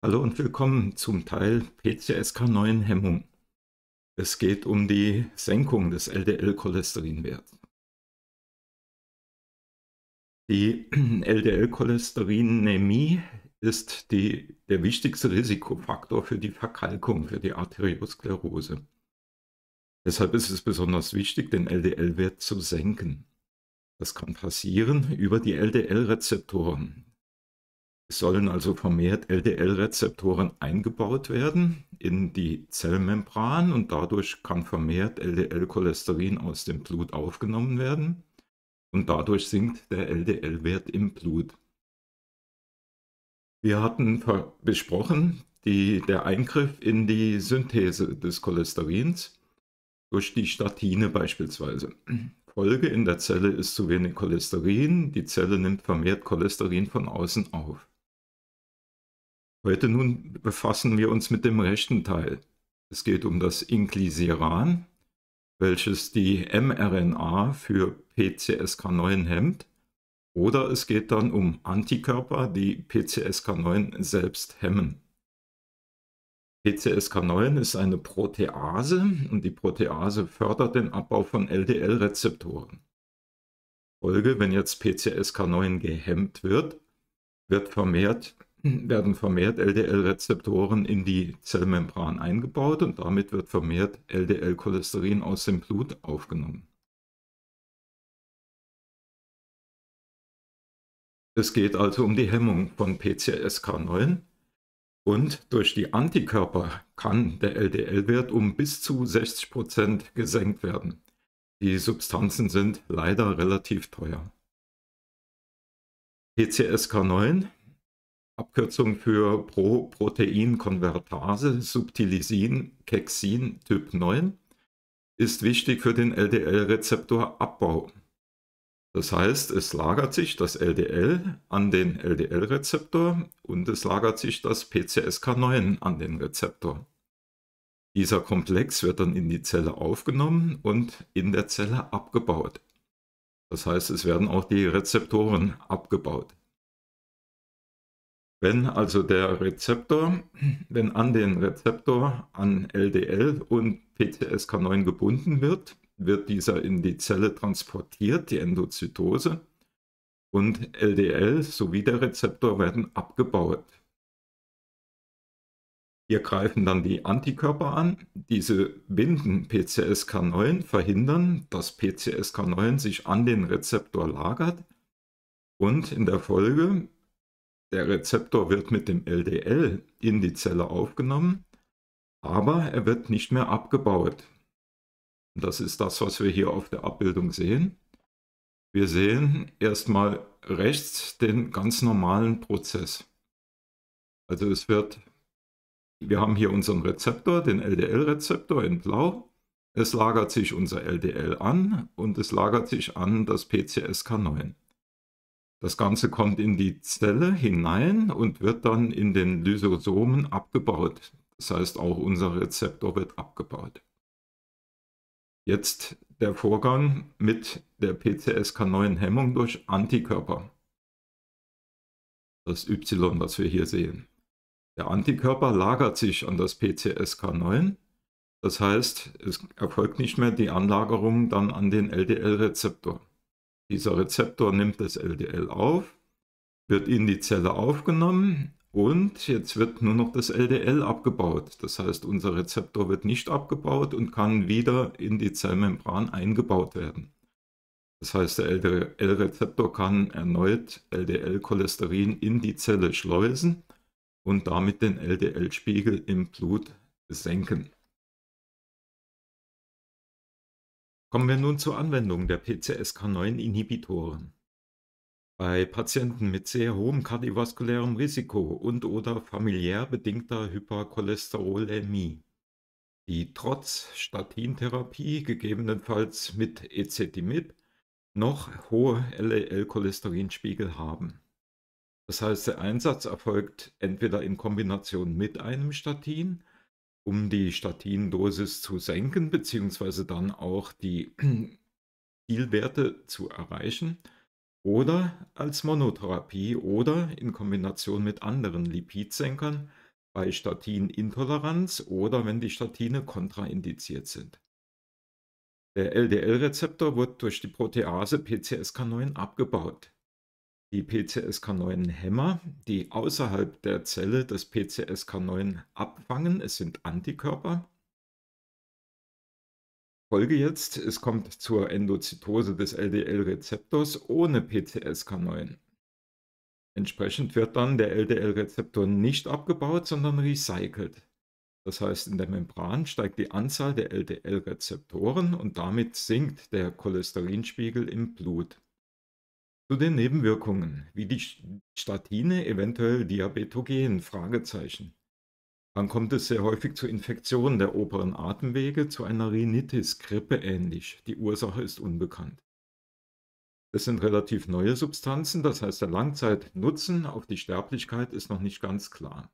Hallo und willkommen zum Teil PCSK9-Hemmung. Es geht um die Senkung des LDL-Cholesterinwerts. Die LDL-Cholesterinämie ist der wichtigste Risikofaktor für die Verkalkung, für die Arteriosklerose. Deshalb ist es besonders wichtig, den LDL-Wert zu senken. Das kann passieren über die LDL-Rezeptoren. Es sollen also vermehrt LDL-Rezeptoren eingebaut werden in die Zellmembran und dadurch kann vermehrt LDL-Cholesterin aus dem Blut aufgenommen werden und dadurch sinkt der LDL-Wert im Blut. Wir hatten besprochen, der Eingriff in die Synthese des Cholesterins durch die Statine beispielsweise. Folge in der Zelle ist zu wenig Cholesterin, die Zelle nimmt vermehrt Cholesterin von außen auf. Heute nun befassen wir uns mit dem rechten Teil. Es geht um das Inclisiran, welches die mRNA für PCSK9 hemmt, oder es geht dann um Antikörper, die PCSK9 selbst hemmen. PCSK9 ist eine Protease und die Protease fördert den Abbau von LDL-Rezeptoren. Folge, wenn jetzt PCSK9 gehemmt wird, werden vermehrt LDL-Rezeptoren in die Zellmembran eingebaut und damit wird vermehrt LDL-Cholesterin aus dem Blut aufgenommen. Es geht also um die Hemmung von PCSK9 und durch die Antikörper kann der LDL-Wert um bis zu 60% gesenkt werden. Die Substanzen sind leider relativ teuer. PCSK9, Abkürzung für Proteinkonvertase, Subtilisin, Kexin Typ 9, ist wichtig für den LDL-Rezeptorabbau. Das heißt, es lagert sich das LDL an den LDL-Rezeptor und es lagert sich das PCSK9 an den Rezeptor. Dieser Komplex wird dann in die Zelle aufgenommen und in der Zelle abgebaut. Das heißt, es werden auch die Rezeptoren abgebaut. Wenn also wenn an den Rezeptor an LDL und PCSK9 gebunden wird, wird dieser in die Zelle transportiert, die Endozytose, und LDL sowie der Rezeptor werden abgebaut. Hier greifen dann die Antikörper an, diese binden PCSK9, verhindern, dass PCSK9 sich an den Rezeptor lagert und in der Folge der Rezeptor wird mit dem LDL in die Zelle aufgenommen, aber er wird nicht mehr abgebaut. Das ist das, was wir hier auf der Abbildung sehen. Wir sehen erstmal rechts den ganz normalen Prozess. Also wir haben hier unseren Rezeptor, den LDL-Rezeptor in blau. Es lagert sich unser LDL an und es lagert sich an das PCSK9. Das Ganze kommt in die Zelle hinein und wird dann in den Lysosomen abgebaut. Das heißt, auch unser Rezeptor wird abgebaut. Jetzt der Vorgang mit der PCSK9-Hemmung durch Antikörper. Das Y, was wir hier sehen. Der Antikörper lagert sich an das PCSK9. Das heißt, es erfolgt nicht mehr die Anlagerung dann an den LDL-Rezeptor. Dieser Rezeptor nimmt das LDL auf, wird in die Zelle aufgenommen und jetzt wird nur noch das LDL abgebaut. Das heißt, unser Rezeptor wird nicht abgebaut und kann wieder in die Zellmembran eingebaut werden. Das heißt, der LDL-Rezeptor kann erneut LDL-Cholesterin in die Zelle schleusen und damit den LDL-Spiegel im Blut senken. Kommen wir nun zur Anwendung der PCSK9-Inhibitoren. Bei Patienten mit sehr hohem kardiovaskulärem Risiko und/oder familiär bedingter Hypercholesterolämie, die trotz Statintherapie, gegebenenfalls mit Ezetimibe, noch hohe LDL-Cholesterinspiegel haben. Das heißt, der Einsatz erfolgt entweder in Kombination mit einem Statin, um die Statindosis zu senken, beziehungsweise dann auch die Zielwerte zu erreichen, oder als Monotherapie oder in Kombination mit anderen Lipidsenkern, bei Statinintoleranz oder wenn die Statine kontraindiziert sind. Der LDL-Rezeptor wird durch die Protease PCSK9 abgebaut. Die PCSK9-Hämmer, die außerhalb der Zelle das PCSK9 abfangen, es sind Antikörper. Folge jetzt, es kommt zur Endozytose des LDL-Rezeptors ohne PCSK9. Entsprechend wird dann der LDL-Rezeptor nicht abgebaut, sondern recycelt. Das heißt, in der Membran steigt die Anzahl der LDL-Rezeptoren und damit sinkt der Cholesterinspiegel im Blut. Zu den Nebenwirkungen, wie die Statine eventuell diabetogen? Dann kommt es sehr häufig zu Infektionen der oberen Atemwege, zu einer Rhinitis, Grippe ähnlich. Die Ursache ist unbekannt. Es sind relativ neue Substanzen, das heißt, der Langzeitnutzen auf die Sterblichkeit ist noch nicht ganz klar.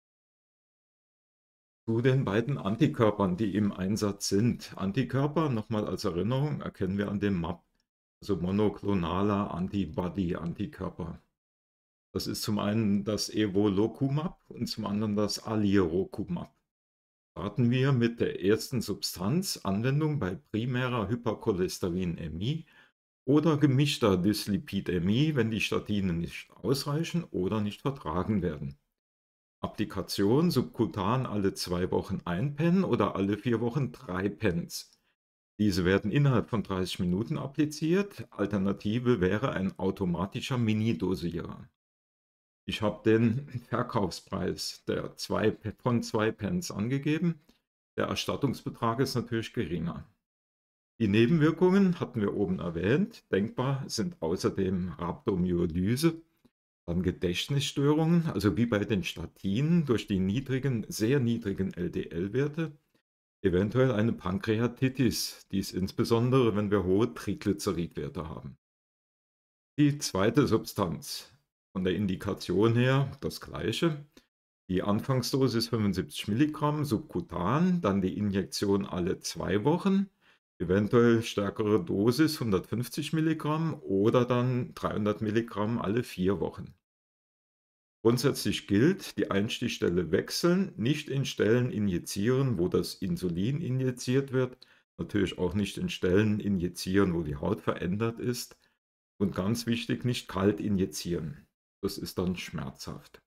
Zu den beiden Antikörpern, die im Einsatz sind. Antikörper, nochmal als Erinnerung, erkennen wir an dem MAP, also monoklonaler Antibody-Antikörper. Das ist zum einen das Evolocumab und zum anderen das Alirocumab. Starten wir mit der ersten Substanz, Anwendung bei primärer Hypercholesterinämie oder gemischter Dyslipidämie, wenn die Statine nicht ausreichen oder nicht vertragen werden. Applikation subkutan alle 2 Wochen 1 Pen oder alle 4 Wochen 3 Pens. Diese werden innerhalb von 30 Minuten appliziert. Alternative wäre ein automatischer Mini-Dosierer. Ich habe den Verkaufspreis von 2 Pence angegeben. Der Erstattungsbetrag ist natürlich geringer. Die Nebenwirkungen hatten wir oben erwähnt. Denkbar sind außerdem Rhabdomyolyse, dann Gedächtnisstörungen, also wie bei den Statinen durch die sehr niedrigen LDL-Werte, eventuell eine Pankreatitis, dies insbesondere, wenn wir hohe Triglyceridwerte haben. Die zweite Substanz, von der Indikation her das gleiche. Die Anfangsdosis 75 Milligramm subkutan, dann die Injektion alle 2 Wochen, eventuell stärkere Dosis 150 Milligramm oder dann 300 Milligramm alle 4 Wochen. Grundsätzlich gilt, die Einstichstelle wechseln, nicht in Stellen injizieren, wo das Insulin injiziert wird, natürlich auch nicht in Stellen injizieren, wo die Haut verändert ist und ganz wichtig, nicht kalt injizieren. Das ist dann schmerzhaft.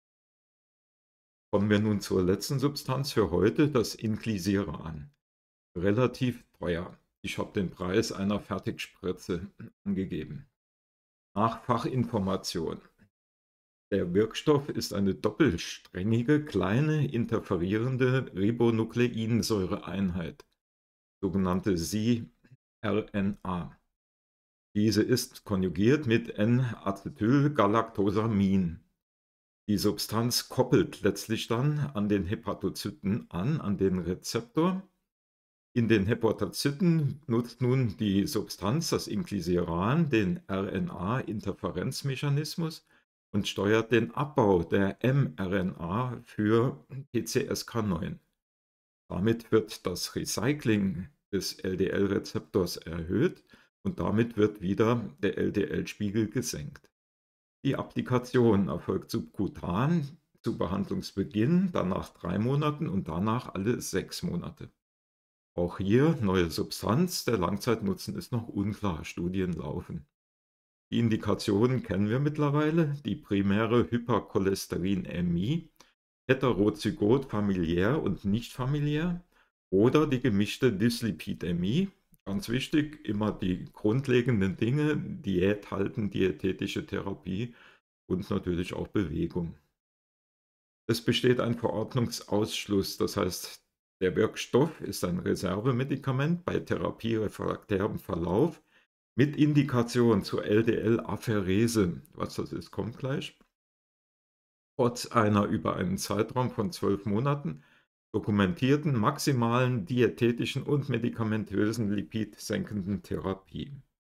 Kommen wir nun zur letzten Substanz für heute, das Inclisiran. Relativ teuer. Ich habe den Preis einer Fertigspritze angegeben. Nach Fachinformation. Der Wirkstoff ist eine doppelsträngige, kleine, interferierende Ribonukleinsäureeinheit, sogenannte siRNA. Diese ist konjugiert mit N-Acetylgalactosamin. Die Substanz koppelt letztlich dann an den Hepatozyten an den Rezeptor. In den Hepatozyten nutzt nun die Substanz, das Inclisiran, den RNA-Interferenzmechanismus und steuert den Abbau der mRNA für PCSK9. Damit wird das Recycling des LDL-Rezeptors erhöht und damit wird wieder der LDL-Spiegel gesenkt. Die Applikation erfolgt subkutan zu Behandlungsbeginn, danach 3 Monaten und danach alle 6 Monate. Auch hier neue Substanz, der Langzeitnutzen ist noch unklar, Studien laufen. Die Indikationen kennen wir mittlerweile, die primäre Hypercholesterinämie, heterozygot familiär und nicht familiär oder die gemischte Dyslipidämie. Ganz wichtig, immer die grundlegenden Dinge, Diät halten, diätetische Therapie und natürlich auch Bewegung. Es besteht ein Verordnungsausschluss, das heißt, der Wirkstoff ist ein Reservemedikament bei therapierefraktärem Verlauf mit Indikation zur LDL-Apherese. Was das ist, kommt gleich. Trotz einer über einen Zeitraum von 12 Monaten dokumentierten maximalen diätetischen und medikamentösen lipidsenkenden Therapie.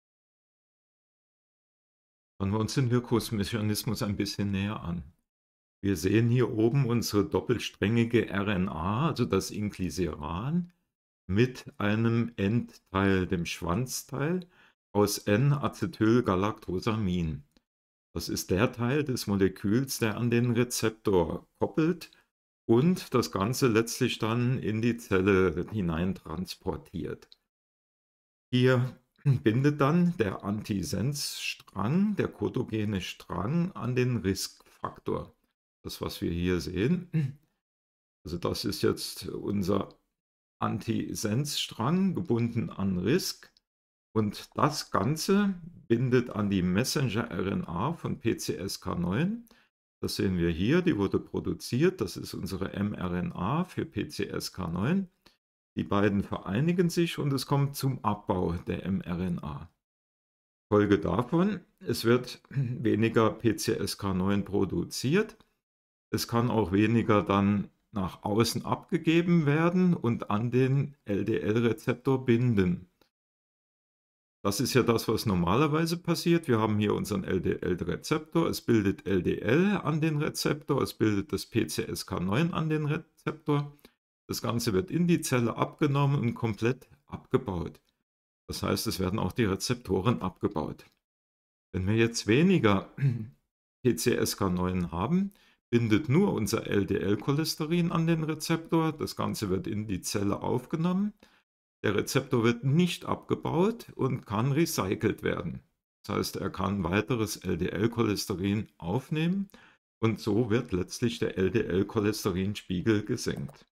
Schauen wir uns den Wirkungsmechanismus ein bisschen näher an. Wir sehen hier oben unsere doppelsträngige RNA, also das Inclisiran, mit einem Endteil, dem Schwanzteil, aus N-Acetylgalactosamin. Das ist der Teil des Moleküls, der an den Rezeptor koppelt und das Ganze letztlich dann in die Zelle hinein transportiert. Hier bindet dann der Antisens-Strang, der kotogene Strang, an den RISC-Faktor. Das, was wir hier sehen. Also das ist jetzt unser Antisens-Strang, gebunden an RISC. Und das Ganze bindet an die Messenger-RNA von PCSK9. Das sehen wir hier, die wurde produziert. Das ist unsere mRNA für PCSK9. Die beiden vereinigen sich und es kommt zum Abbau der mRNA. Folge davon, es wird weniger PCSK9 produziert. Es kann auch weniger dann nach außen abgegeben werden und an den LDL-Rezeptor binden. Das ist ja das, was normalerweise passiert. Wir haben hier unseren LDL-Rezeptor. Es bildet LDL an den Rezeptor, es bildet das PCSK9 an den Rezeptor. Das Ganze wird in die Zelle abgenommen und komplett abgebaut. Das heißt, es werden auch die Rezeptoren abgebaut. Wenn wir jetzt weniger PCSK9 haben, bindet nur unser LDL-Cholesterin an den Rezeptor. Das Ganze wird in die Zelle aufgenommen. Der Rezeptor wird nicht abgebaut und kann recycelt werden. Das heißt, er kann weiteres LDL-Cholesterin aufnehmen und so wird letztlich der LDL-Cholesterinspiegel gesenkt.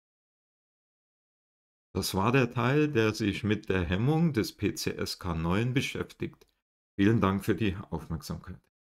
Das war der Teil, der sich mit der Hemmung des PCSK9 beschäftigt. Vielen Dank für die Aufmerksamkeit.